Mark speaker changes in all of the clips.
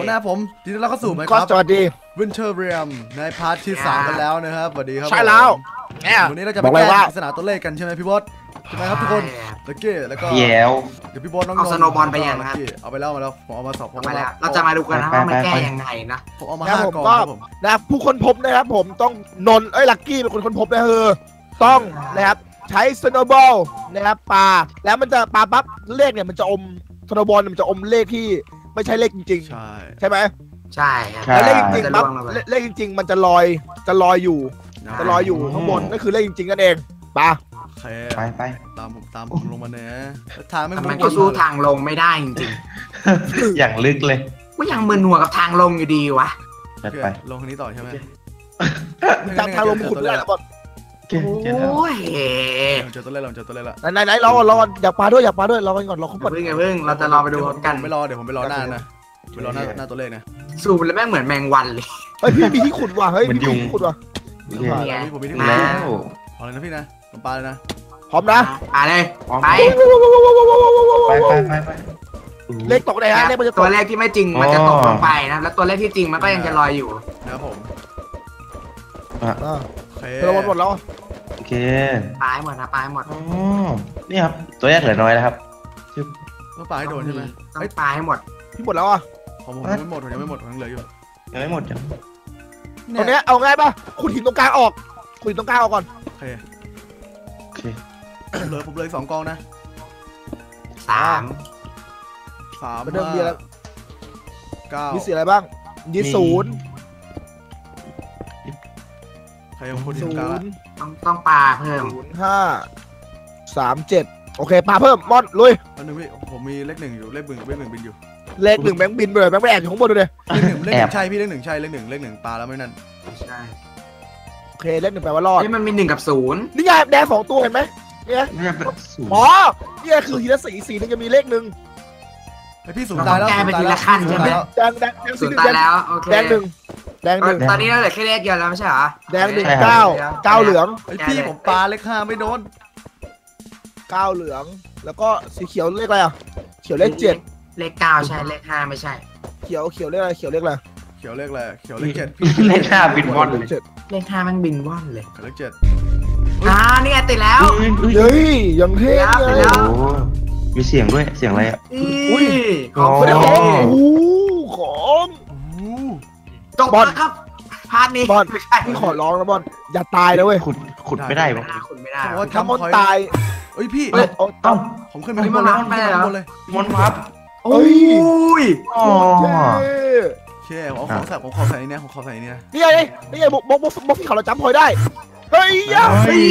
Speaker 1: นะครับผมทีนี้เราก็สู่ไหมค
Speaker 2: ก็
Speaker 1: รับ
Speaker 2: สวัสดี
Speaker 1: วินเทอร์เรียมในพาร์ทที่3กันแล้วนะครับสวัสดีครับ
Speaker 2: ใช่แล้ว
Speaker 1: วันนี้เราจะไปแก้ปริศนาตัวเลขกันใช่ไหมพี่บอสใช่ไหมครับทุกคนตะเกียแล้วก็เดี๋ยวพี่บอสน้อง
Speaker 3: เอาสโนว์บอลไปยังครับ
Speaker 1: เอาไปแล้วผมเอามาสอบผม
Speaker 3: มา
Speaker 1: เอา
Speaker 3: แล้ว
Speaker 1: มา
Speaker 3: เราจะมาดูกันนะว่ามันแก้ยังไงนะ
Speaker 1: ผมเอามา
Speaker 2: นะ
Speaker 1: 5
Speaker 2: ผม
Speaker 1: กอง
Speaker 2: ก็
Speaker 1: ครับผม
Speaker 2: นะครับผู้ค้นพบนะครับผมต้องลักกี้เป็นคนค้นพบนะต้องนะครับใช้สโนว์บอลนะครับปาแล้วมันจะปาปั๊บเลขเนี่ยมันจะอมสโนว์บอลมันจะอมเลขที่ไม่ใช่เลขจริง
Speaker 1: ใช่
Speaker 2: ๆใช่ไหม
Speaker 3: ใช่ครับ
Speaker 2: แล้วเลขจริงๆปั๊บ
Speaker 3: จะล่วงลงไป
Speaker 2: เลขจริงๆมันจะลอยอยู่ข้างบนนั่นคือเลขจริงๆนั่นเองปา
Speaker 1: โอเค
Speaker 4: ไป
Speaker 1: ตามผมลงมาเนี่ยทางไม่
Speaker 3: แต่มันก็สู้ทางลงไม่ได้จริง
Speaker 4: อย่างลึกเลย
Speaker 3: ๆก็ยังมึนหัวกับทางลงอยู่ดีวะ
Speaker 4: จัดไป
Speaker 1: ลงทางนี้ต่อใช่ไหม
Speaker 2: ทางลงขุดไม่ได้แล้วบอล
Speaker 4: เจอแล้ว
Speaker 3: โอ้ย
Speaker 1: เจอตัวเลขละ
Speaker 2: ไหนรออยากปาด้วยรอกันก่อนรอเขา
Speaker 3: อ
Speaker 2: ก่อน
Speaker 3: ย่าเพิ่งเราจะรอไปดูกัน
Speaker 1: ไม่รอเดี๋ยวผมไปรอหน้านะไปรอหน้าตัวเลขนะ
Speaker 3: สูบแล้วแม่งเหมือนแมงวันเลย
Speaker 2: เฮ้ยพี่มีที่ขุดว่ะเฮ้ยมีที่ขุดว่ะ
Speaker 1: ผมมีที่
Speaker 3: มา
Speaker 1: แล้วเอาเลยนะพี่นะผมปลาเลยนะ
Speaker 2: พร้อมนะ
Speaker 3: ไปเลยไป
Speaker 4: ไป
Speaker 2: เลขตกไหนฮะเลขมันจะต
Speaker 3: ตั
Speaker 2: ก
Speaker 3: วเลขที่ไม่จริงมันจะตกลงไปนะแล้วตัวเลขที่จริงมันก็ยังจะลอยอยู่
Speaker 1: นะครับผม โอเค
Speaker 2: เราหมดแล้ว
Speaker 4: โอเค
Speaker 3: ปลายหมดนะปลายหมด
Speaker 4: อ๋อนี่ครับตัวแรกเหลือน้อยแล้วครับ
Speaker 1: ต้องปลาให้โดนใช่ไหม
Speaker 3: ต้องปลายให้หมด
Speaker 2: พี่หมดแล้วอ่ะ
Speaker 1: ผมยังไม่หมดผมยังเหลืออยู่
Speaker 4: ยังไม่หมดจ้ะ
Speaker 2: ตรงเนี้ยเอาง่ายป่ะขุดหินตรงกลางออกขุดหินตรงกลางออกก่อน
Speaker 1: โอเค
Speaker 4: โอเค
Speaker 1: ผมเลย2 กองนะ
Speaker 3: 3
Speaker 1: 3
Speaker 2: เป็นเรื่องเดียวแล้ว
Speaker 1: 9
Speaker 2: มีเสียอะไรบ้างยี่ศูนย์
Speaker 1: ใครยังพูดถึ
Speaker 2: ศู
Speaker 1: งกลางละ
Speaker 2: นย์
Speaker 3: ต้องปลาเพิ่ม
Speaker 2: 0537โอเคปาเพิ่มมอนลุย
Speaker 1: อันนึงพี่ผมมีเลข 1อยู่เลข1บินอยู่
Speaker 2: เลข 1แบงค์บินไปเลยแบงค์ไปแอบอยู่ข้างบนดูดิ
Speaker 1: เลข 1ใช่พี่เลข 1ใช่เลข 1ปลาแล้วไม่นั่น
Speaker 3: ใช่
Speaker 2: โอเคเลข1แปลว่ารอด
Speaker 3: เฮ้ยมันมี1 กับ 0
Speaker 2: นี่ไงแดง2ตัวเห็นไหมนี่ไง
Speaker 4: นี่เป็นสูตร
Speaker 2: อ๋อนี่ไงคือทีละสีนึงจะมีเลข 1
Speaker 1: ไอพี่สูงตายแล้ว
Speaker 3: แก้ไปทีละขั้นใช่ไหม
Speaker 2: แดงสี
Speaker 3: 0
Speaker 2: 1
Speaker 3: ตายแล้วโอเค
Speaker 2: แดง1แดง1
Speaker 3: ตอนนี้เราเหลือแค่เลขเดียวแล้วไม่ใช่เหรอ
Speaker 2: แดง9เหลือง
Speaker 1: ไอพี่ผมปลาเลข 5ไม่โดน
Speaker 2: 9เหลืองแล้วก็สีเขียวเลขอะไรอ่ะเขียวเลข7
Speaker 3: เลข 9 ใช่เลข 5 ไม่ใช่
Speaker 2: เขียวเลขอะไรเขียวเลขอะไร
Speaker 1: เขียวเลขอะไรเขียวเลข
Speaker 4: เลข5บินวอนเลย
Speaker 3: เลข 5 มันบินว่อนเลย
Speaker 1: 7เลข
Speaker 3: นี่ไงติดแล้ว
Speaker 2: เฮ้ยยังเท่เล
Speaker 3: แล้
Speaker 2: ยว
Speaker 4: โอ้มีเสียงด้วยเสียงอะไรอ่ะ
Speaker 3: อุ้ยของ
Speaker 4: โอ้
Speaker 3: คุณ
Speaker 2: โอ้
Speaker 3: โอ้
Speaker 2: โหของ
Speaker 3: จบแล้วครับพาร์ทนี้
Speaker 2: บอล
Speaker 3: ไม่ใช่
Speaker 2: พี่ขอร้องนะบอลอย่าตายนะเว้ย
Speaker 4: ขุดไม่ได้ปะ
Speaker 3: คุณไม่ได้
Speaker 1: ผมว่า
Speaker 2: ถ้ามอนตาย
Speaker 1: เอ้ยพี่
Speaker 2: เอ้ยเอา
Speaker 1: ผมขึ้นไปข้างบนเลย
Speaker 4: มอนพับ
Speaker 3: โอ้ย
Speaker 4: อ๋อ
Speaker 2: เท่
Speaker 1: โอเคผมขอใส่นี่นะผมขอใส่นี่นะ
Speaker 2: นี่ไงบอกพี่เขาเราจำพอยได้เฮ้ยย่า
Speaker 3: เฮ้ย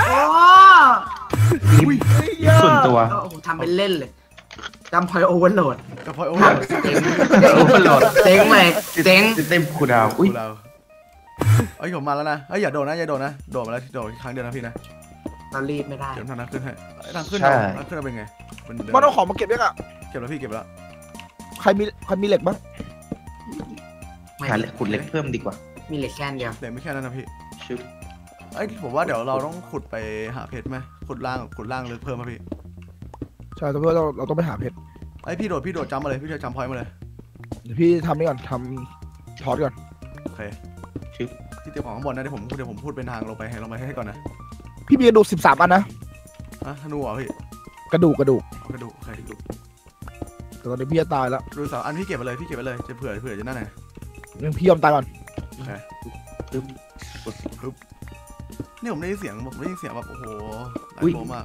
Speaker 3: โอ้
Speaker 4: ส่วนตัว
Speaker 3: โอ้โหทำเป็นเล่นเลยจำพอยโอเวอร์โหลด
Speaker 1: กระเพาะโอ้
Speaker 3: เจ๊งเลยเจ๊ง
Speaker 4: เต็มคูดาวอุ้ย
Speaker 1: เราเอ้ยผมมาแล้วนะเอ้ยอย่าโดนนะโดดมาแล้วโดดครั้งเดียวนะพี่นะ
Speaker 3: เรารีบไม่ได้
Speaker 1: เดี๋ยวทางนั้นขึ้นให้ทางขึ้นเป็นไง
Speaker 2: มันเอาของมาเก็บยังอ่ะ
Speaker 1: เก็บแล้วพี่เก็บแล้ว
Speaker 2: ใครมีเหล็กบ้าง
Speaker 4: หาขุดเล็กเพิ่มดีกว่า
Speaker 3: มีเหล็กแค่เดียว
Speaker 1: เดี๋ยวไม่แค่นั้นนะพี่
Speaker 4: ชึบ
Speaker 1: เอ้ยผมว่าเดี๋ยวเราต้องขุดไปหาเพชรไหมขุดล่างลึกเพิ่มมาพี่
Speaker 2: ใช่แต่เพื่อเราต้องไปหาเพชร
Speaker 1: ไอ้พี่โดดจำมาเลยพี่จะจำพอยต์มาเลย
Speaker 2: เดี๋ยวพี่ทำนี่ก่อนทำทอดก่อน
Speaker 1: โอเคพี่เตรียมของข้างบนนะเดี๋ยวผมพูดเป็นทางลงไปให้ก่อนนะ
Speaker 2: พี่มีกระดูก13อันนะ
Speaker 1: ธนูเหรอพี่
Speaker 2: กระดูก
Speaker 1: โอเค
Speaker 2: แต่ตอนนี้พี่จะตายแล้ว
Speaker 1: ดู3 อันพี่เก็บไปเลยจะเผื่อจะนั่นไง
Speaker 2: งั้นพี่ยอมตายก่อน
Speaker 1: โอเคปึ๊บนี่ผมได้ยินเสียงแบบโอ้โหหลายโมมาก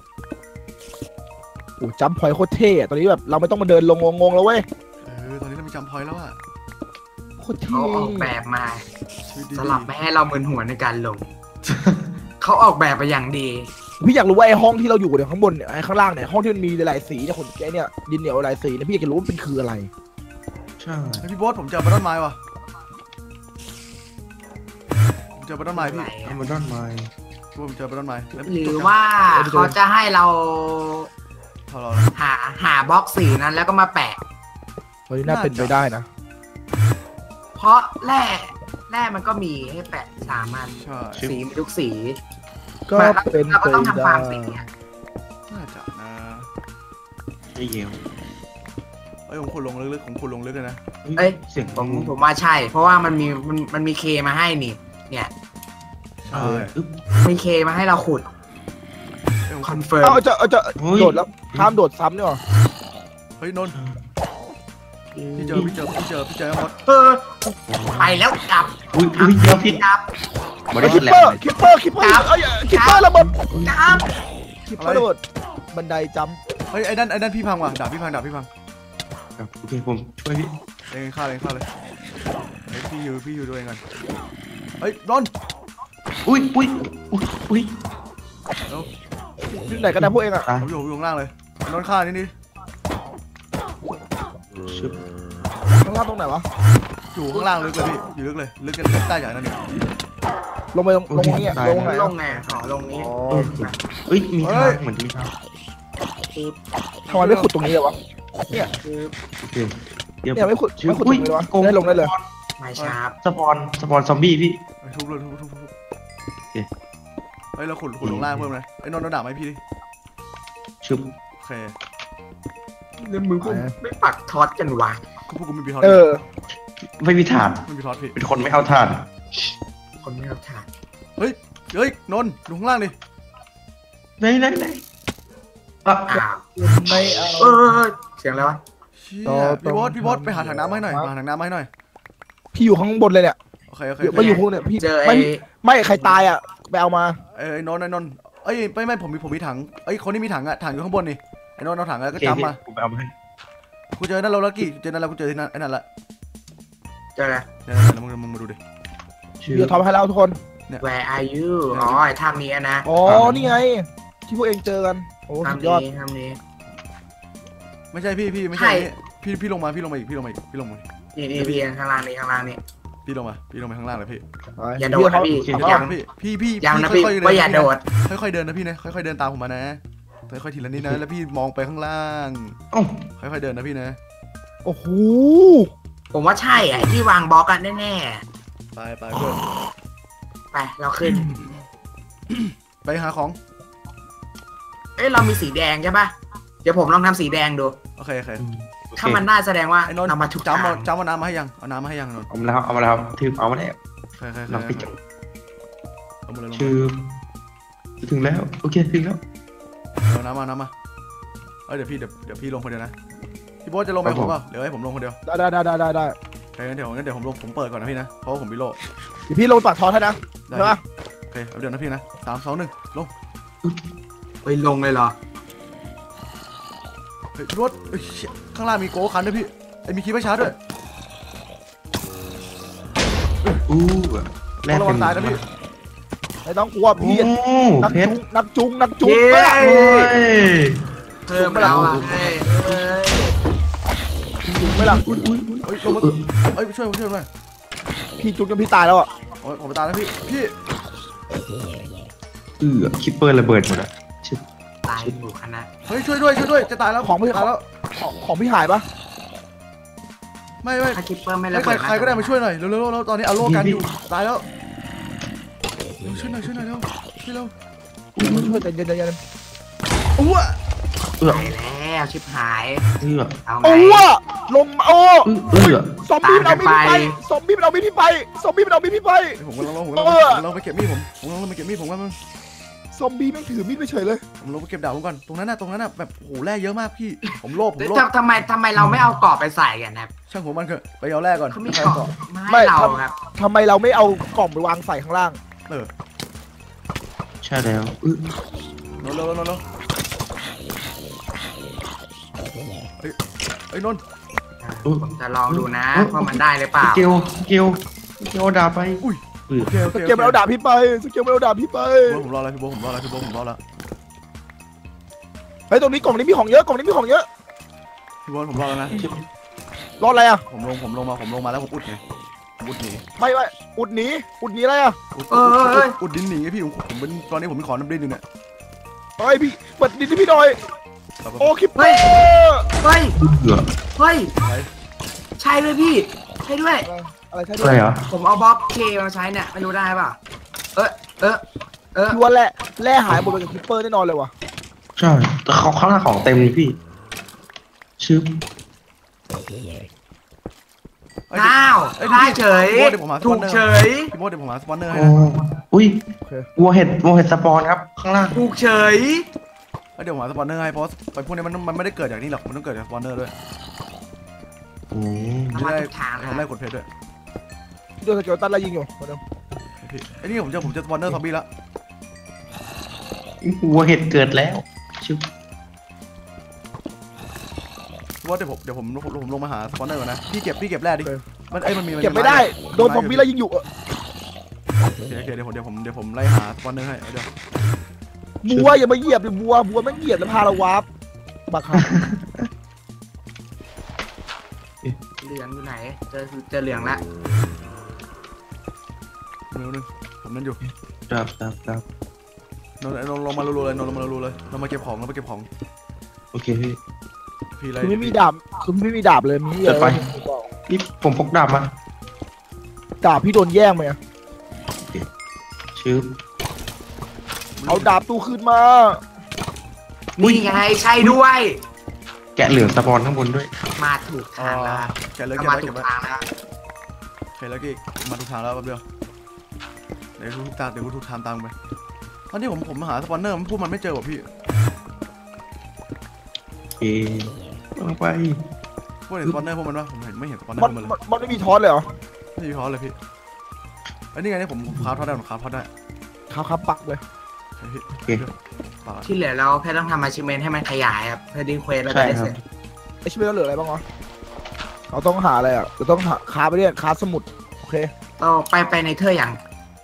Speaker 2: โอ้จัมพอยโคตรเท่ตอนนี้แบบเราไม่ต้องมาเดินลงงงแล้วเว้ย
Speaker 1: ตอนนี้เรามีจำพอยต์แล้วอะ
Speaker 2: โคตรเท่
Speaker 3: เขาออกแบบมา
Speaker 1: ชีวิตดี
Speaker 3: สลับไม่ให้เรามึนหัวในการลง เขาออกแบบไปอย่างดี
Speaker 2: พี่อยากรู้ว่าไอ้ห้องที่เราอยู่เนี่ยข้างบนเนี่ยไอ้ข้างล่างเนี่ยห้องที่มันมีหลายสีเนี่ยคนแกเนี่ยดินเหนียวหลายสีเนี่ยพี่อยากจะรู้ว่ามันคืออะไร
Speaker 4: ใช่
Speaker 1: พี่โบ๊ทผมเจอบัตรต้นไม้ว่ะผมเจอบัตรต้นไม้พี่
Speaker 4: ทำมันด้านไม้
Speaker 1: ผมเจอบัตรต้นไม้
Speaker 3: หรือว่าเขาจะให้เรา
Speaker 1: พอเรา
Speaker 3: หาบล็อกสีนั้นแล้วก็มาแปะ
Speaker 2: เฮ้ยน่าเป็นไปได้นะ
Speaker 3: เพราะแร่มันก็มีให้แปะ3 อัน
Speaker 1: ใช่
Speaker 3: สีมีทุกสี
Speaker 2: ก็เป็น
Speaker 3: เรา
Speaker 2: ไป
Speaker 3: ก็ต้องทำฟา
Speaker 2: ได้
Speaker 3: ร์มสีอะ
Speaker 1: น่าจะนะ
Speaker 4: ได้เยว
Speaker 1: อ้ยผมขุดลงลึกๆผมขุดลงลึกเลยนะ
Speaker 3: เอ้ย
Speaker 4: เสียง
Speaker 3: ผมว่าใช่ เพราะว่ามันมีเคมาให้นี่ เนี่ย
Speaker 1: ใช่
Speaker 4: อึ๊บ
Speaker 3: มีเคมาให้เราขุด
Speaker 1: เอ้ยผม
Speaker 3: คอนเฟิร์ม
Speaker 2: เอาจะ
Speaker 4: เฮ้ย
Speaker 2: โดดแล้วห้ามโดดซ้ำเนี่ยหรอ
Speaker 1: เฮ้ยนนท์พี่เจอมด
Speaker 3: ไปแล้วกลับ
Speaker 4: อุ้ยเดี๋ยวพี่
Speaker 3: กลับ
Speaker 4: มาได้
Speaker 2: คิป
Speaker 4: แหล
Speaker 2: เปอ
Speaker 4: ม
Speaker 2: ร์คิปเปอร์คิปเปอร์เอ้ยคิปเปอร์ระเบิด
Speaker 3: กลับ
Speaker 2: คิปเปอร์ระเบิดบันไดจัม
Speaker 1: เฮ้ยไอ้นั่นพี่พังว่ะดาบพี่พัง
Speaker 4: ครับโอเคผมช่วยพี่
Speaker 1: เองฆ่าเลยเฮ้ยพี่อยู่ด้วยกันเฮ้ยนนท์
Speaker 4: อุ้ย
Speaker 2: ที่ไหนกันนะพวกเองอะ
Speaker 4: ตาย
Speaker 1: ผมอยู่ข้างล่างเลยนนท์ฆ่านี่
Speaker 4: ชึบ
Speaker 2: ข้างล่างตรงไหนวะ
Speaker 1: อยู่ข้างล่างลึกเลยพี่อยู่ลึกเลยลึกกันใต้อย่างนั้นนี่
Speaker 2: ลงไปลงนี้ลงไหน
Speaker 3: ลงไงขอลงนี้
Speaker 4: เอ้ยมีทางเหมือนมีทาง
Speaker 2: ทำไมไม่ขุดตรงนี้เลยวะ
Speaker 4: โอเคเดี๋ยว
Speaker 2: เนี่ยไม่ขุดตรงนี้เลยวะได้ลงได้เลย
Speaker 3: ไม่ชาร์ป
Speaker 4: สปอนซอมบี้พี่
Speaker 1: ทุบเฮ้ยเราขุดลงล่างเพิ่มเลยไอ้นนท์เอาดาบให้พี่ดิ
Speaker 4: ชึบ
Speaker 1: โอเค
Speaker 3: แล้วมือผมไม่ปักท็อตกันวะ
Speaker 1: พวกกูไม่มีทอด
Speaker 4: ไม่มีฐาน
Speaker 1: ไม่มีทอดพี่
Speaker 4: เป็นคนไม่เอาฐาน
Speaker 3: คนไม่เอาถ่าน
Speaker 1: เฮ้ยนนท์ดูข้างล่างดิ
Speaker 4: ไหน
Speaker 3: อ้าว
Speaker 2: ไม่เอา
Speaker 3: เสียงอะไรวะ
Speaker 1: เชี่ยพี่บอสไปหาถังน้ำมาให้หน่อยหาถังน้ำมาให้หน่อย
Speaker 2: พี่อยู่ข้างบนเลยเนี่ย
Speaker 1: โอเค
Speaker 2: ไม่อยู่พวกเนี่ยพี่
Speaker 3: เจอ
Speaker 2: ไม่ใครตายอ่ะไปเอามา
Speaker 1: ไอ้นนท์เอ้ยไม่ผมมีถังเอ้ยคนนี้มีถังอะถังอยู่ข้างบนนี่ไอ้นนท์เอาถังแล้วก็จำมา
Speaker 4: ผมไปเอามาให้
Speaker 1: กูเจอนั่นเราแล้วกี่เจอนั่นแล้วกูเจอที่นั่นไอ้นั่นละ
Speaker 3: เจออะไร
Speaker 1: เดี๋ยวมึงมาดูดิ
Speaker 2: เดี๋ยวทำให้เราทุกคน
Speaker 3: Where are you อ๋อไอ้ถ้ำนี้นะ
Speaker 2: อ๋อนี่ไง ที่พวกเองเจอกันโอ้สุดยอด
Speaker 3: ถ้ำนี้
Speaker 1: ไม่ใช่พี่ไม่ใช่พี่ลงมาอีกพี่ลงมา
Speaker 3: นี่พี่ข้างล่างนี่
Speaker 1: พี่ลงมาข้างล่างเลยพี่
Speaker 3: อย่าโดดนะพี่
Speaker 1: พี่
Speaker 3: ยังนะพี่ว่าอย่าโดด
Speaker 1: ค่อยๆเดินนะพี่นะค่อยๆเดินตามผมมานะค่อยๆทีละนิดนะแล้วพี่มองไปข้างล่าง
Speaker 4: เอ้า
Speaker 1: ค่อยๆเดินนะพี่นะ
Speaker 2: โอ้โห
Speaker 3: ผมว่าใช่อ่ะที่วางบล็อกกันแน่
Speaker 1: ไปเพื่อน
Speaker 3: ๆไปเราขึ้น
Speaker 1: ไปหาของ
Speaker 3: เอ้ยเรามีสีแดงใช่ปะเดี๋ยวผมลองทำสีแดงดู
Speaker 1: โอเค
Speaker 3: ถ้ามันได้แสดงว่า
Speaker 1: ไอ้นนท์
Speaker 3: เรามาถูก
Speaker 1: จำ
Speaker 3: ทาง
Speaker 1: เอาน้ำมาให้ยังเอาน้ำมาให้ยังนนท์
Speaker 4: เอามาแล้วถือเอามาแล้ว
Speaker 1: ค่อยๆ
Speaker 4: เราไปจับ
Speaker 1: เอามาเลย
Speaker 4: ชื่อถึงแล้วโอเคถึงแล้ว
Speaker 1: เอาน้ำมาเดี๋ยวพี่ลงคนเดียวนะพี่โบ๊ทจะลงไปผมเปล่าเดี๋ยวให้ผมลงคนเดียว
Speaker 2: ได้
Speaker 1: โอเคงั้นเดี๋ยวผมเปิดก่อนนะพี่นะเพราะว่าผมมีโล่
Speaker 2: เดี๋ยวพี่ลงปากทอให้นะ
Speaker 1: ได้
Speaker 2: ใช่ปะ
Speaker 1: โอเคเอาเดี๋ยวนะพี่นะ3 2 1ลง
Speaker 3: ไปลงเลยเหรอ
Speaker 1: เฮ้ยรถข้างล่างมีโก้คันด้วยพี่ไอ้มีคีย์ไว้ชาร์จด้วย
Speaker 4: อู้แรก
Speaker 1: ระ
Speaker 4: เป็
Speaker 1: วัน งตายนะพี่
Speaker 2: ไม่ต้องกลัวพี่
Speaker 4: โอ้
Speaker 2: นัก
Speaker 4: เพชร
Speaker 2: จุ้ง
Speaker 3: เย้
Speaker 2: ไปละ
Speaker 4: โอ้ย
Speaker 3: เพิ่มเราอ่ะเฮ้ย
Speaker 2: จุ้งไม่ละ
Speaker 1: เฮ้ยลงมาเฮ้ยช่วยหน่อย
Speaker 2: พี่จุ้งจนพี่ตายแล้วอ่ะ
Speaker 1: โอ้ยผมไปตายแล้วพี่
Speaker 4: คิปเปอร์ระเบิดหมดอะ
Speaker 3: ตายหมู่คณะ
Speaker 1: เฮ้ยช่วยด้วยจะตายแล้ว
Speaker 2: ของพี่
Speaker 1: ตายแล้ว
Speaker 2: ของพี่หายปะ
Speaker 1: ไม่
Speaker 3: ถ้าคิปเปอร์ไม่ระ
Speaker 1: ใคร
Speaker 3: เบิด
Speaker 1: ใครก็ได้มาช่วยหน่อยเร็วๆตอนนี้อโลกันอยู่ตายแล้วช่วยหน่อยเร็วช่วยเร็ว
Speaker 2: ช่วยใจเย็น
Speaker 1: อ้ว
Speaker 3: ตายแล้วชิบหายเอาไง
Speaker 2: โอ้ว่ะลมโอ้ซอมบี้มันเอามีด
Speaker 3: ตามกัน
Speaker 2: ไป
Speaker 3: ไป
Speaker 2: ซอมบี้มันเอามีดไปซอมบี้มันเอามีดไป
Speaker 1: ผมกำลังลงไปเก็บมีดผมกำลังไปเก็บมีดผมว่ามัน
Speaker 2: ซอมบี้แม่งถือมีดไปเฉยเลย
Speaker 1: ผมลงไปเก็บดาบผมก่อนตรงนั้นน่ะแบบโหแร่เยอะมากพี่ผมโลภ
Speaker 3: ทำไมเราไม่เอากรอบไปใส่กันนะ
Speaker 1: ช่างผมมันเถอะไปเอาแร่ก่อน
Speaker 3: เขามีกรอบไม่เราครับ
Speaker 2: ทำไมเราไม่เอากล่องไปวางใส่ข้างล่าง
Speaker 4: ใช่แล้ว
Speaker 1: เร็วเฮ้ยนนท์
Speaker 3: ผมจะลองดูนะว่ามันได้หรือเปล่า
Speaker 4: เกลดาไป
Speaker 1: โอเค
Speaker 2: สเกลมันเอาดาบพี่ไปสเกลมันเอาดาบพี่ไป
Speaker 1: ผมรอแล้วพี่โบผมรอแล้ว
Speaker 2: เฮ้ยตรงนี้กล่องนี้มีของเยอะ
Speaker 1: พี่โบผมรอแล้วนะ
Speaker 2: รออะไรอ่ะ
Speaker 1: ผมลงมาแล้วผมอุดไงอุดหนี
Speaker 2: ไม่อุดหนีอะไรอ่ะ
Speaker 1: อุดดินหนีพี่ผมเป็นตอนนี้ผมเป็นขอน้ำดินอยู่เนี่ย
Speaker 2: เฮ้ยพี่เปิดดินให้พี่หน่อยโอ้คิปเปอร์
Speaker 3: เฮ้ยใช่ด้วยพี่ใช่ด้วย
Speaker 2: อะไรใช่
Speaker 4: อะไรเหรอ
Speaker 3: ผมเอาบล็อกเคมาใช้เนี่ยไม่รู้ได้ป่ะ
Speaker 2: ชัวร์แร่หายหมดไปกับคิปเปอร์แน่นอนเลยว่ะ
Speaker 4: ใช่แต่เขาข้างหน้าของเต็มเลยพี่ชื่อ
Speaker 3: อ้าวได้เฉยถูกเฉย
Speaker 1: พี่โบ๊ทเดี๋ยวผมหาสปอนเนอร์ให้
Speaker 4: โอ้
Speaker 1: นะ
Speaker 4: อุ้ยวัวเห็ดสปอนครับข้างล่าง
Speaker 3: ถูกเฉย
Speaker 1: เดี๋ยวผมหาสปอนเนอร์ให้เพราะไอ้พวกนี้มันไม่ได้เกิดจากนี่หรอกมันต้องเกิดจากสปอนเนอร์ด้วย
Speaker 4: อืม
Speaker 1: จะ
Speaker 3: มา
Speaker 1: ได้
Speaker 3: ทุกทาง
Speaker 1: ทำได้กดเพชรด้วย
Speaker 2: โดนสเกลตันไล่ยิงอยู่มาดู
Speaker 1: พี่ไอ้นี่ผมเจอสปอนเนอร์ซอมบี้แล้ว
Speaker 4: วัวเห็ดเกิดแล้วชิบ
Speaker 1: พี่โบ๊ทเดี๋ยวผมลงมาหาสปอนเนอร์ก่อนนะพี่เก็บแร่ดิมันมี
Speaker 2: เก็บไม่ได้โดนซอมบี้ไล่ยิงอยู่
Speaker 1: โอเคเดี๋ยวผมไล่หาสปอนเนอร์ให้เดี๋ยว
Speaker 2: บัวอย่ามาเหยียบเลยบัวมันเหยียบแล้วพาเราวาร์ปบักครับ
Speaker 3: เหลืองอยู่ไหนเจอเหลืองละ
Speaker 1: นึงผมนั่นอยู่
Speaker 4: ครับ
Speaker 1: นนลงมารัวๆเลยเรามาเก็บของ
Speaker 4: โอเคพี่
Speaker 1: พี่อะไร
Speaker 2: คือไม่มีดาบเลยมี
Speaker 4: เกิดไปนี่ผมพกดาบมา
Speaker 2: ดาบพี่โดนแย่งไปอะ
Speaker 4: ชื่อ
Speaker 2: เอาดาบตู้คืนมา
Speaker 3: นี่ไงใช่ด้วย
Speaker 4: แกะเหลืองสปอนข้างบนด้วย
Speaker 3: มาถูกทางแล้ว
Speaker 1: แกะเลย
Speaker 3: มา
Speaker 1: เก็
Speaker 3: ถู
Speaker 1: บ
Speaker 3: ก
Speaker 1: ไว้
Speaker 3: ทางแล้ว
Speaker 1: โอเคแล้วกี่มาทุกทางแล้วแป๊บเดียวเดี๋ยวทุกทางตามไปตอนที่ผมหาสปอนเนอร์มันพูดมันไม่เจอว่ะพี่
Speaker 4: โอเคลงไป
Speaker 1: พวกเห็นสปอนเนอร์พวกมันวะผมไม่เห็นสปอนเนอ
Speaker 2: มัน
Speaker 1: ร์มันเลย
Speaker 2: มันไม่มีทอสเลยเหรอ
Speaker 1: ไม่มีพอเลยพี่ไอ้นี่ไงนี่ผมคราฟทอดได้ผมคราฟทอดได้
Speaker 2: ครับปักเลย
Speaker 1: ปาก
Speaker 3: ที่เหลือเราแค่ต้องทำอาชิเมนให้มันขยายครับเพื่อดิ้งเควสแล้ว
Speaker 4: ใช่
Speaker 3: ได้
Speaker 4: ครั
Speaker 3: เส
Speaker 4: บ
Speaker 3: ร็จ
Speaker 2: ไอชิเมนเหลืออะไรบ้างวะเราต้องหาอะไรอ่ะเราต้องหาคาไปเรื่อยคาสมุดโอเค
Speaker 3: ต่อไปในเธออย่าง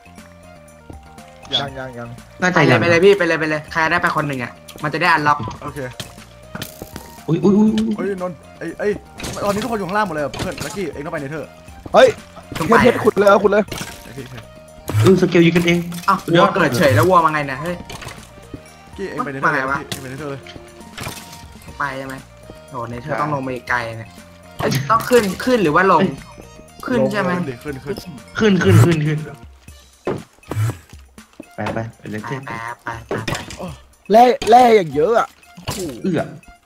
Speaker 2: ยัง
Speaker 4: น่า
Speaker 3: ไป
Speaker 4: จะ
Speaker 3: เลยไปเลยพี่ไปเลยใครได้ไปคนหนึ่งอ่ะมันจะได้อันล็อก
Speaker 1: โอเค
Speaker 4: อุ้ย
Speaker 1: เฮ้ยนนท์ไอ้ตอนนี้ทุกคนอยู่ข้างล่างหมดเลยเพื่อนลักกี้เองต้องไปในเธอ
Speaker 2: เฮ้ย
Speaker 3: ต้อง
Speaker 2: เพ
Speaker 3: ไป
Speaker 2: ชรขุดเลยขุดเลย
Speaker 4: สเกลยิงกันเอง
Speaker 3: อ้าววัวเกิดเฉยแล้ววัวมาไงเนี่ยเฮ้ย
Speaker 1: กี้เองไปในเธอเลยเองไปในเธอเลย
Speaker 3: ไปใช่ไหมโหในเธอต้องลงไปไกลเนี่ยต้องขึ้นหรือว่าลงขึ้นใช่ไหม
Speaker 1: ขึ้น
Speaker 4: ขึ้นไปเลย
Speaker 3: ไป
Speaker 4: เต้น
Speaker 3: ไป
Speaker 2: แร่อย่างเยอะอ่ะ
Speaker 4: เอื้อ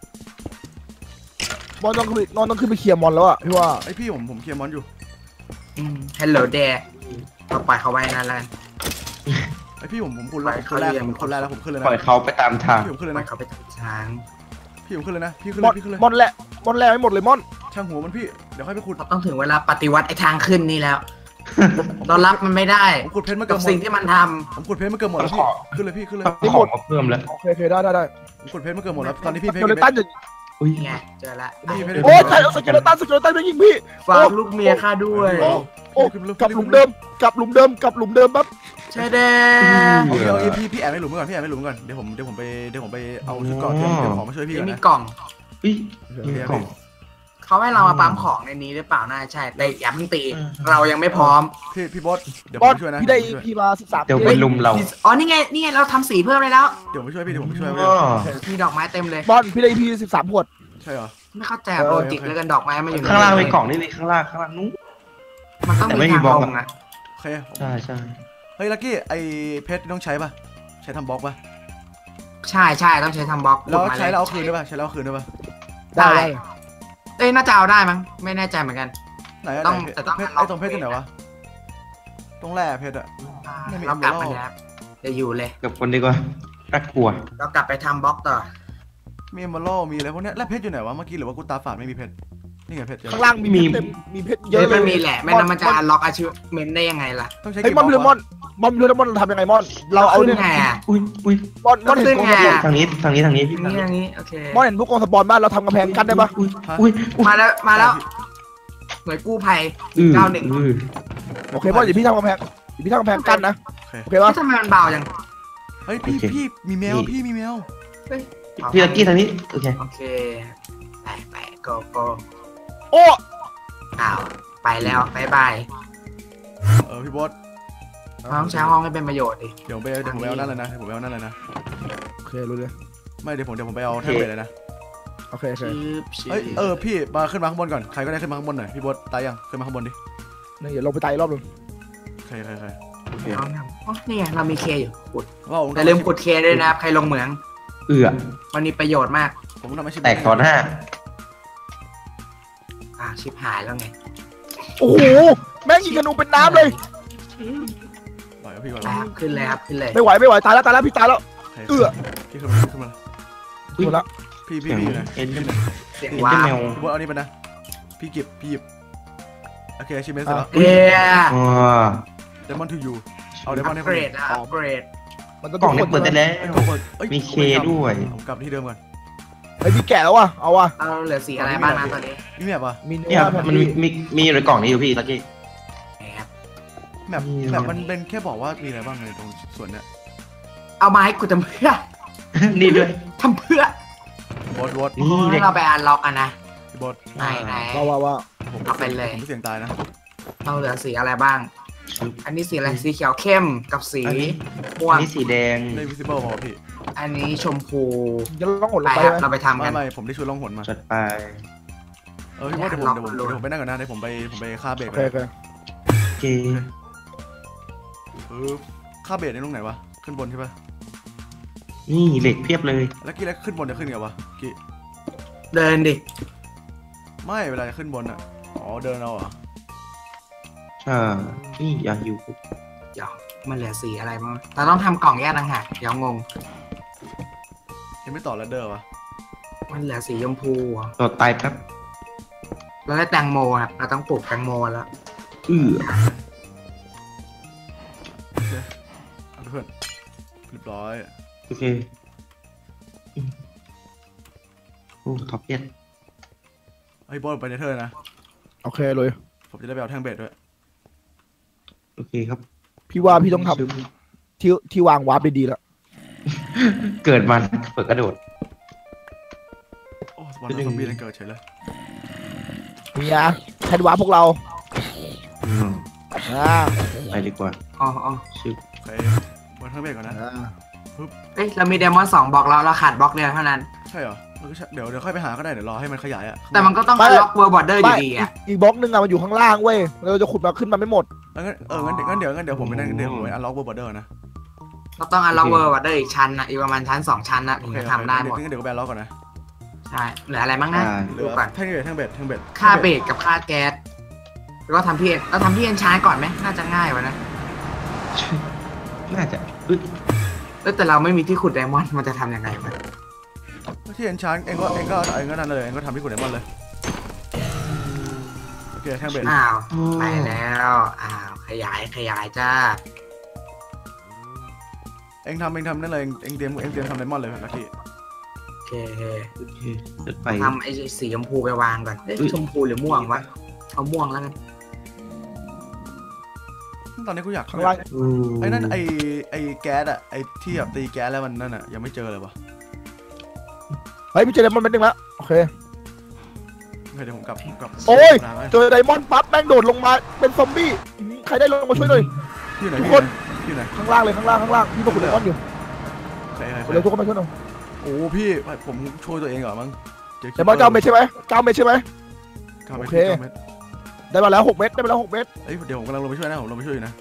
Speaker 2: มอนต้องขึ้นไปเคลียร์มอนแล้วอ่ะพี่ว่า
Speaker 1: ไอพี่ผมเคลียร์มอนอยู่
Speaker 3: ฮัลโหลแดเราปล่อยเขาไว้นั่นแล้ว
Speaker 1: ไอพี่ผมคุณแรกคนแรกแล้วผมขึ้นเลยนะ
Speaker 4: ปล่อยเขาไปตามทาง
Speaker 1: พี่ผมขึ้นเลย
Speaker 3: ปล่อ
Speaker 1: นะ
Speaker 3: ยเขาไปทางช้าง
Speaker 1: พี่ผมขึ้นเลยนะพี่ขึ้น
Speaker 2: มอน
Speaker 1: เลย
Speaker 2: มอนแร่ไม่หมดเลยมอน
Speaker 1: ช่างหัวมันพี่เดี๋ยวค่อยไปขุด
Speaker 3: เราต้องถึงเวลาปฏิวัติไอ้ทางขึ้นนี่แล้ว เรารับมันไม่ได้
Speaker 1: ผมขุดเพชรมาเกื
Speaker 3: กั
Speaker 1: อ
Speaker 3: บบ
Speaker 1: หม
Speaker 3: สิ่
Speaker 1: ด
Speaker 3: งที่มันท
Speaker 1: ผมขุดเพชรมาเกือบหมดแล้วพี่ขึ้นเลยพี่ขึ้นเลย
Speaker 4: ของมาเพิ่มแล้ว
Speaker 2: โอเคได้
Speaker 1: ผมขุดเพชรมาเกือบหมดแล้วตอนนี้พี่เพช
Speaker 2: ส
Speaker 1: ร
Speaker 2: เกเลตันจะ
Speaker 4: อุ้ย
Speaker 3: ำนี่ไงเจอละ
Speaker 2: โอ้ยใช่สเกเลตันไม่ยิงพี่
Speaker 3: ฝากลูกเมียข้าด้วย
Speaker 2: โอ้กลับหลุมเดิมปั๊บ
Speaker 3: ใช่เด้
Speaker 1: เอาพี่แอบในหลุมก่อนเดี๋ยวผมไปเอาชุดเกราะเตรียมของมาช่วยพี่ก่อน
Speaker 3: มี
Speaker 1: นะ
Speaker 3: กล่อง
Speaker 4: อุ้ยกล่อง
Speaker 3: เขาให้เรามาปั๊มของในนี้หรือเปล่าน่าใช่แต่อย่าเพิ่งตี เรายังไม่พร้อม
Speaker 1: พี่บอสเดี๋ยวผ
Speaker 2: บอ
Speaker 1: ม
Speaker 2: ส
Speaker 1: ช่วยนะ
Speaker 2: พี่ได้พี่มา13
Speaker 4: เดี๋ยวเป็นลุมเรา
Speaker 3: อ๋อนี่ไงเราทำสีเพิ่มเลยแล้ว
Speaker 1: เดี๋ยวผมช่วยพี่เดี๋ยวผมช่วย
Speaker 3: มีดอกไม้เต็มเลย
Speaker 2: บอสพี่ได้พี่13ขวด
Speaker 1: ใช่เหรอ
Speaker 3: ไม่เข้าใจโลจิกแล้วกันดอกไม้มันอยู่
Speaker 4: ข้างล่างมีกล่องนี่เลยข้างล่างนู้น
Speaker 3: มันต้อง
Speaker 4: แต่ไม่
Speaker 3: มี
Speaker 4: มี
Speaker 3: ทาง
Speaker 4: บล็อก
Speaker 3: ลงนะ
Speaker 1: โอเค
Speaker 4: ใช่
Speaker 1: เฮ้ยลักกี้ไอเพชรต้องใช้ป่ะใช้ทำบล็อกป่ะ
Speaker 3: ใช่ต้องใช้ทำบล็อก
Speaker 1: แล้วใช้แล้วเอาคืนได้ป่ะใช้แล้วเอาคืนได้ป่ะ
Speaker 2: ได้
Speaker 3: เอ้ยน่าจะเอาได้มั้งไม่แน่ใจเหมือนกัน
Speaker 1: ไหนเพชรไอตรงเพชรที่ไหนวะตรงแร่เพชรอะ
Speaker 3: เรากลับมาแล้วจะอยู่เลย
Speaker 4: กับคนดีกว่ารักกลัว
Speaker 3: เรากลับไปทำบล็อกต่อ
Speaker 1: มีเอมเบอรัลมีอะไรพวกเนี้ยแล้วเพชรอยู่ไหนวะเมื่อกี้หรือว่ากูตาฝาดไม่มีเพชรนี่ไงเพชร
Speaker 2: ข้างล่างมีเพชรเต็มมีเพชรเย
Speaker 3: เย
Speaker 2: อะ
Speaker 3: อะ
Speaker 2: เล
Speaker 3: มั
Speaker 2: ย
Speaker 3: นมีแหละไม่นั้นมันจะล็อกอาชีพเมนได้ยังไงล่ะ
Speaker 1: ต้องใช้
Speaker 2: เฮ้ย
Speaker 1: กี่
Speaker 2: มอนมอนทำยังไงมอนเราเอาเนี่ย
Speaker 3: ไงอ่ะ
Speaker 4: อุ้ย
Speaker 2: มอนเห็นกองสปอน
Speaker 4: ทางนี้พี่
Speaker 3: อย่างนี้โอเค
Speaker 2: มอนเห็นพวกกองสปอนบ้านเราทำกำแพงกั้นได้ปะ
Speaker 4: อุ้ย
Speaker 3: มาแล้วหน่วยกู้ภัย
Speaker 2: โอเคมอนเดี๋ยวพี่ทำกำแพงกั้นนะโอเคปะ
Speaker 3: ทำไมมันเบาจัง
Speaker 1: เฮ้ยพี่มีแมวพี่มีแมว
Speaker 4: พี่ลักกี้ทางนี้โอเค
Speaker 3: โอเคไปโก
Speaker 2: โอ้
Speaker 3: อ้าวไปแล้วบายบาย
Speaker 1: พี่บอส
Speaker 3: ต้องใช้ห้องให้เป็นประโยชน์ดิ
Speaker 1: เดี๋ยวผมไปเอานั่นเลยนะผมไปเอานั่นเลยนะ
Speaker 2: โอเครู้เลย
Speaker 1: ไม่เดี๋ยวผมไปเอาแท่งเบรเลยนะ
Speaker 2: โอเค
Speaker 3: ชืบ
Speaker 1: เฮ้ยพี่มาขึ้นมาข้างบนก่อนใครก็ได้ขึ้นมาข้างบนหน่อยพี่บอสตายยังขึ้นมาข้างบนดิ
Speaker 2: นี่เดี๋ยวลงไปไต่รอบนึง
Speaker 1: ใคร
Speaker 4: โอเค
Speaker 3: นี่ไงเรามีเคอยู่ขุด
Speaker 1: ว้าว
Speaker 3: แต่ลืมขุดเคด้วยนะครับใครลงเหมือง
Speaker 4: เอื้อ
Speaker 3: มันมีประโยชน์มาก
Speaker 1: ผมทำอาชีพ
Speaker 4: แตกตอน5
Speaker 3: ไปชิบหายแล้วไง
Speaker 2: โอ้โหแม่งยิงธนูเป็นน้ำเลย
Speaker 1: ปล่อยกับพี่ก่อน
Speaker 3: ไปครับขึ้นเลยครับขึ้นเลย
Speaker 2: ไม่ไหวตายแล้วพี่ตายแล้ว เอื้อ
Speaker 1: พี่ขึ้นมาขึ้นมา
Speaker 2: หมดละ
Speaker 1: พี่
Speaker 4: เสียง
Speaker 1: อยู่ไหน
Speaker 4: เอ็นเดอร์
Speaker 3: เสียง
Speaker 4: เอ็น
Speaker 3: ว้า
Speaker 4: เดอร์
Speaker 3: ว
Speaker 4: แมว
Speaker 1: พี่บอสเอานี่ไปนะพี่หยิบโอเคชิมเมนเสร็จแล้ว
Speaker 3: เอ้ย
Speaker 4: อ๋อ
Speaker 1: เดมอนทูยูเอาเดม
Speaker 3: อั
Speaker 1: อน
Speaker 3: ป
Speaker 1: ให้
Speaker 3: เก
Speaker 1: คน
Speaker 3: ร
Speaker 1: อื่
Speaker 3: ด
Speaker 1: น
Speaker 3: อะอัปเกรด
Speaker 2: มันต้อง
Speaker 4: กล่องนี้เปิดได้แล้ว
Speaker 1: ไอ้กล่องเปิดอ้ย
Speaker 4: มีเคด้วย
Speaker 1: ผมกลับที่เดิมก่อน
Speaker 2: ไอ้พี่แก่แล้วว่ะเอาว่ะ
Speaker 3: เราเหลือสีอะไรบ้างนะตอนนี้
Speaker 1: นี่แมปอ่ะ
Speaker 2: มีเนื้
Speaker 4: เนี่ย
Speaker 2: อแผ่น
Speaker 4: มัน
Speaker 2: ที่
Speaker 4: มีอยู่ในกล่องนี้อยู่พี่ลักกี้
Speaker 3: แอบ
Speaker 1: แมปมันเป็นแค่บอกว่ามีอะไรบ้างในตรงส่วนเนี้ย
Speaker 3: เอามาให้กูทำเพื่อ
Speaker 4: นี่ด้วย
Speaker 3: ทำเพื่อบ
Speaker 1: อส
Speaker 4: นี่เด็ก
Speaker 3: เราไปอันล็อกกันนะ
Speaker 1: พี่บอส
Speaker 3: ไหน
Speaker 2: ว่า
Speaker 1: ผม
Speaker 3: เอาไปเลย
Speaker 1: ผมไม่เสี่ยงตายนะ
Speaker 3: เราเหลือสีอะไรบ้าง อันนี้สีอะไรสีเขียวเข้มกับสี
Speaker 4: อันนี้
Speaker 3: ม่ว
Speaker 4: อั
Speaker 3: ง
Speaker 4: นนี้สีแดง
Speaker 1: ได้ visible มาพี่
Speaker 3: อันนี้ชมพู
Speaker 2: จะต้องหดล
Speaker 3: ไป
Speaker 2: งไป
Speaker 3: ครับ
Speaker 2: ไหม
Speaker 3: เราไปทำกัน
Speaker 1: ไม่ผมได้ชุดล่องหนมา
Speaker 4: จัดไป
Speaker 1: พี่บอสเดี๋ยวผมไปนั่งก่อนนะเดี๋ยวผมไปฆ่าเบรก
Speaker 2: โอเค
Speaker 4: โอเค
Speaker 1: ฆ่าเบรกในตรงไหนวะขึ้นบนใช่ปะ
Speaker 4: นี่เหล็กเพียบเลย
Speaker 1: แล้วกี้แล้วขึ้นบนจะขึ้นไงวะกี้
Speaker 3: เดินดิ
Speaker 1: ไม่เวลาจะขึ้นบนอ่ะอ๋อเดินเอาเหรอ
Speaker 4: ใช่นี่อยากอยู่
Speaker 3: เดี๋ยวมันเหลือสีอะไรบ้างเราต้องทำกล่องแยกต่างหากเดี๋ยวงง
Speaker 1: ยังไม่ต่อแล้วเดอร์วะ
Speaker 3: มันเหลือสีชมพูอะ
Speaker 4: ต่อตายครับ
Speaker 3: เราได้แตงโมครับเราต้องปลูกแตงโมแล้ว
Speaker 1: เอาเพื่อนเรียบร้อย
Speaker 4: โอเคโอ้ท็อปเปียน
Speaker 1: ไอ้บอสไปในเธอนะ
Speaker 2: โอเคเลย
Speaker 1: ผมจะได้ไปเอาแท่งเบรกด้วย
Speaker 4: โอเคครับ
Speaker 2: พี่ว่าพี่ต้องทำที่วางวาร์ปได้ดีแล้ว
Speaker 4: เกิดมันเปิดกระโดด
Speaker 1: โอ้สปอนเซอร์ซอมบี้นั่นเกิดเฉยเลย
Speaker 2: มีอะแคนวาร์ปพวกเราอ่า
Speaker 4: ไปดีกว่า
Speaker 3: อ๋อ
Speaker 4: ชื่อ
Speaker 1: โอเคบนแท่งเบรกก่อนนะ
Speaker 3: เอ้ยเรามีเดมอน2บล็อกแล้วเราขาดบล็อกเดียวเท่านั้น
Speaker 1: ใช่เหรอมันก็ใช่เดี๋ยวค่อยไปหาก็ได้เดี๋ยวรอให้มันขยายอ่ะ
Speaker 3: แต่มันก็ต้องล็อกเวอร์บอร์เดอร์อยู่ดีอ่ะ
Speaker 2: อีกบล็อกนึงอะมันอยู่ข้างล่างเว้ยเราจะขุดมาขึ้นมาไม่หมด
Speaker 1: งั้นเดี๋ยวผมไปนั่งเดี๋ยวผมไปอันล็อกเบอร์เดอร์นะ
Speaker 3: เราต้องอันล็อกเวอร์บอร์เดอร์อีกชั้นนะอีกประมาณชั้น2ชั้นนะ
Speaker 1: โอ
Speaker 3: ถึง
Speaker 1: เค
Speaker 3: จะทำได้หมด
Speaker 1: งั้นเดี๋ยวก็ไปอันล็อกก่อนนะ
Speaker 3: ใช่เหลืออะไรบ้างนะ
Speaker 1: เหลื
Speaker 3: ดู
Speaker 1: อ
Speaker 3: ก่อน
Speaker 1: แท่งเบรก
Speaker 3: ค่าเบรกกับค่าแก๊สแล้วก็ทำที่เราทำที่เอ็นชาร์ก่อนไหมน่าจะง่ายกว่านะ
Speaker 4: น่าจะอึด
Speaker 3: แต่เราไม่มีที่ขุดไดมอนด์มันจะทำยังไงวะ
Speaker 1: ที่เอ็นชานเองก็นั่นเลยเองก็ทำที่ขุดไดมอนด์เลยโอเคแท่งเบรก
Speaker 3: อ้าวไปแล้วขยายจ้า
Speaker 1: เองทำนั่นเลยเองเตรียมทำไดมอนด์เลยนะพี่
Speaker 3: โอเค
Speaker 4: โอเคเดินไป
Speaker 3: ทำไอ้สีชมพูไปวางก่อนชมพูหรือม่วงวะเอาม่วงแล้วกัน
Speaker 1: ตอนนี้กูอยาก
Speaker 2: ข้างล่าง
Speaker 1: ไอ้นั่นไอ้แก๊สอะไอ้ที่แบบตีแก๊สแล้วมันนั่นอะยังไม่เจอเลยวะ
Speaker 2: เฮ้ยพี่เจอไดมอนด์เป็นหนึ่งละโอเค
Speaker 1: เดี๋ยวผมกลับ
Speaker 2: โอ้ย เจอไดมอนด์ปั๊บแม่งโดดลงมาเป็นซอมบี้ใครได้ลงมาช่วยหน่อย
Speaker 1: ที่ไหน
Speaker 2: ทุกคน
Speaker 1: ที่ไหน
Speaker 2: ข้างล่างเลยข้างล่างพี่มาขุดไดมอนด์อยู่
Speaker 1: ใคร
Speaker 2: เร็วทุกคนมาช่วยหน่อย
Speaker 1: โอ้พี่ผมช่วยตัวเองเหรอมั้ง
Speaker 2: ไดมอนด์9 เม็ดใช่ไหม9 เม็ดใช่ไหม โอเค ได้มาแล้ว6 เม็ดได้มาแล้ว6 เม็ด
Speaker 1: เอ้ยเดี๋ยวผมกำลังลงไปช่วยนะผมลงไปช่วยอยู่นะ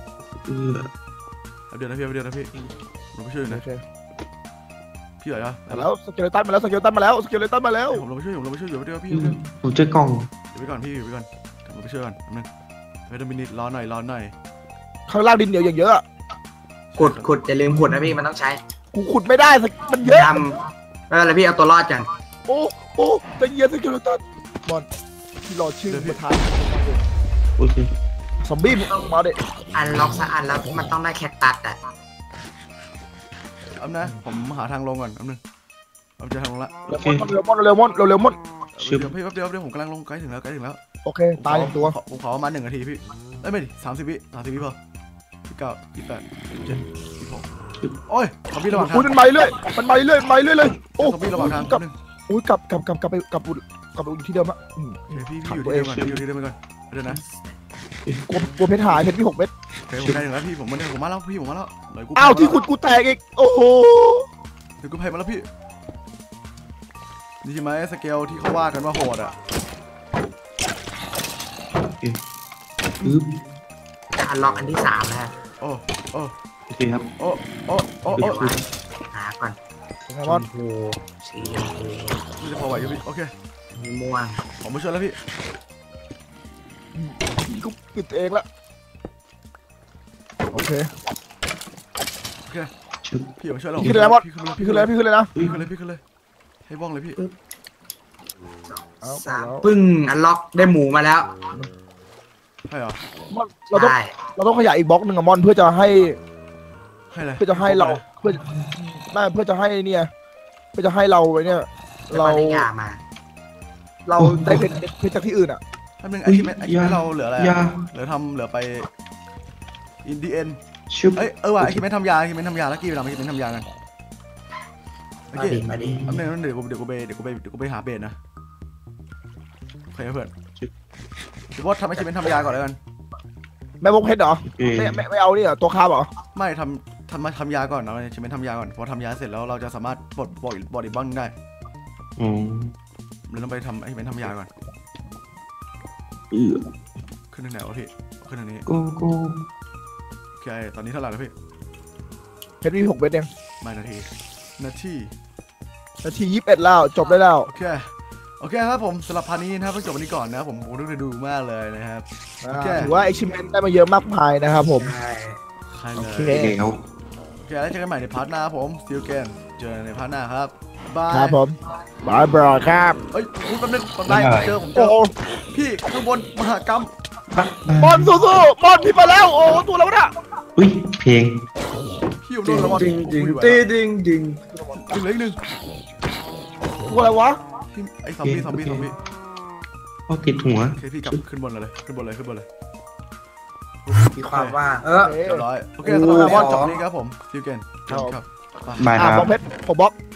Speaker 1: เดี๋ยวนะพี่ลงไปช่วยอยู่นะ
Speaker 2: โอเค
Speaker 1: พี่เหรอ
Speaker 2: มาแล้วสเกเลตันมาแล้ว
Speaker 1: ผมลงไปช่วยอยู่เดี๋ยวพี่
Speaker 4: ผมเจอกล่อง
Speaker 1: อยู่ไปก่อนพี่อยู่ไปก่อนลงไปช่วยก่อนนึงเฮ้ยมินิรอหน่อย
Speaker 2: ข้างล่างดินเหนียวอย่างเยอะอะ
Speaker 3: ขุดอย่าลืมขุดนะพี่มันต้องใช้
Speaker 2: กูขุดไม่ได้มันเยอะ
Speaker 3: ทำแล้วอะไรพี่เอาตัวรอดกัน
Speaker 2: โอ้จะเยียสเกเลตันบอลที่รอชื่อประธาน
Speaker 4: โอเค
Speaker 2: ซอมบี้มึงมาเด็
Speaker 3: อันล็อกซะอันแล้วมันต้องได้แคคตัสอ่ะ
Speaker 1: นะผมหาทางลงก่อนนึงผมจะทางลงละ
Speaker 2: เร็วมอนเร็วมอน
Speaker 1: เดี๋ยวผมกำลังลงใกล้ถึงแล้ว
Speaker 2: โอเคตายอย่างตัว
Speaker 1: ผมขอประมาณ1 นาทีพี่เอ้ยไม่ดิ30 วิพอ29 28 27 26โอ้ยขอพี่ระหว่างทาง
Speaker 2: มันมาเรื่อยเลยโอ้
Speaker 1: ขอพี่ระหว่างทาง
Speaker 2: กลับไปอยู่ที่เดิมอะ
Speaker 1: พี่อยู่ที่เดิมก่อนอยู่ที่เดิมก่อนเดี๋ยวนะ
Speaker 2: กลัวเพชรหายเพชรมี6 เม็ด
Speaker 1: โอเคผมได้ถึงแล้วพี่ผมมาแล้วพี่ผมมาแล้ว
Speaker 2: อ้าวที่ขุดกูแตกอีกโอ้โห
Speaker 1: เดี๋ยวกูภัยมาแล้วพี่นี่ใช่ไหมสเกลที่เขาว่ากันว่าโหดอ่ะ
Speaker 4: อึ๊บ
Speaker 3: อันล็อกอันที่3นะฮะ
Speaker 1: โอ้
Speaker 4: โอเคครับ
Speaker 1: โอ้
Speaker 3: หาก่อน
Speaker 2: ไงบอล
Speaker 3: ชมพูสีชมพู
Speaker 1: ไม่จะพอไหวอยู่พี่โอเค
Speaker 3: ม่วง
Speaker 1: ผมมาช่วยแล้วพี่
Speaker 2: ผีก็ปิดตัวเองละโอเค
Speaker 4: ชุบ
Speaker 1: พี่มาช่วยเรา
Speaker 2: พี่ขึ้นเลยนะบอส
Speaker 1: พี่ขึ้นเลย
Speaker 2: พี่ขึ้นเลยพี่ขึ้นเลยนะ
Speaker 1: พี่ขึ้นเลยพี่ขึ้นเลยให้บ้องเลยพี่
Speaker 2: เอา
Speaker 3: สาม
Speaker 2: แล้ว
Speaker 3: ปึ้งอันล็อกได้หมูมาแล้ว
Speaker 1: ให้เหรอ
Speaker 2: มอนเราต้อง
Speaker 3: ใช่
Speaker 2: เราต้องขยายอีกบล็อกหนึ่งอะมอนเพื่อจะให้
Speaker 1: ให้อะไร
Speaker 2: เพื่อจะให้เราเพื่อไม่เพื่อจะให้เนี่ยเพื่อจะให้เราไว้เนี่ย
Speaker 3: เรา
Speaker 2: เรา
Speaker 3: ได้ยามา
Speaker 2: เราได้เพชรจากที่อื่นอ่ะ
Speaker 1: แป๊บนึงไอ้ที่เราเหลืออะไร
Speaker 4: ยา
Speaker 1: เหลือไปอินดีเอ็น
Speaker 4: ชุบ
Speaker 1: ว่ะไอ้คิดไม่ทำยาแล้วกี่ไปทำไอ้คิดไม่ทำยากันไอ้
Speaker 3: มา
Speaker 1: กี่
Speaker 3: ดิมาดิ
Speaker 1: แป๊บนึงเดี๋ยวกูไปหาเบสนะโอเคเพื่อนเดี๋ยวบอสทำไอ้คิดไม่ทำยาก่อนแล้วกัน
Speaker 2: แม่บล็อกเพชรเหรอ
Speaker 4: เอ้ย
Speaker 2: ไม่เอานี่เหรอตัวคาบเหรอ
Speaker 1: ไม่ทำยาก่อนนะคิดไม่ทำยาก่อนพอทำยาเสร็จแล้วเราจะสามารถปลดบอดอีกบ้างได้
Speaker 4: อืม
Speaker 1: เราต้องไปทำไอ้เป็นทำยาก่อน ขึ้นทางไหนวะพี่ขึ้นทางนี้
Speaker 4: โก้โก้
Speaker 1: โอเคตอนนี้เท่าไหร่แล้วพี่
Speaker 2: เพชรมี6เม็ดเอง
Speaker 1: ไม่นาที
Speaker 2: นาที21แล้วจบได้แล้ว
Speaker 1: โอเคครับผมสำหรับพาร์ทนี้นะครับต้องจบวันนี้ก่อนนะครับผมต้องไปดูมากเลยนะครับ โอเค
Speaker 2: ถือว่า achievement ได้มาเยอะมากมายนะครับผม
Speaker 3: ใช่
Speaker 1: ใช่เลย
Speaker 2: โอเค
Speaker 4: แล้ว
Speaker 1: โอเคแล้วเจอกันใหม่ในพาร์ทหน้าครับผม see you again เจอกันในพาร์ทหน้าครับบาย
Speaker 2: ครับผมบายบายครับ
Speaker 1: เอ้ยพูดแป๊บนึงผมได้เจอ
Speaker 2: โอ้โห
Speaker 1: พี่ข้างบนมหากรรม
Speaker 2: บอลสู้ๆบอลพี่มาแล้วโอ้โหตัวแล้วนะ
Speaker 4: อุ้ยเพลง
Speaker 1: พี่อยู่โดนแล้วบอล
Speaker 3: ดึงดึง
Speaker 1: ดึง
Speaker 3: ดึงดึงดึง
Speaker 1: เหลืออีกหนึ่ง
Speaker 2: ตัวอะไรวะ
Speaker 1: พี่ไอ้ซอมบี้
Speaker 4: เอาติดหัว
Speaker 1: โอเคพี่กลับขึ้นบนเลยขึ้นบนเลย
Speaker 3: มีความว่า
Speaker 1: เรียบร้อยโอเคสำหรับวันจบนี้ครับผม see you again ครับ
Speaker 4: บายค
Speaker 2: อ่ะ
Speaker 4: รั
Speaker 2: บบ ล็อกเพชรผมบล็อก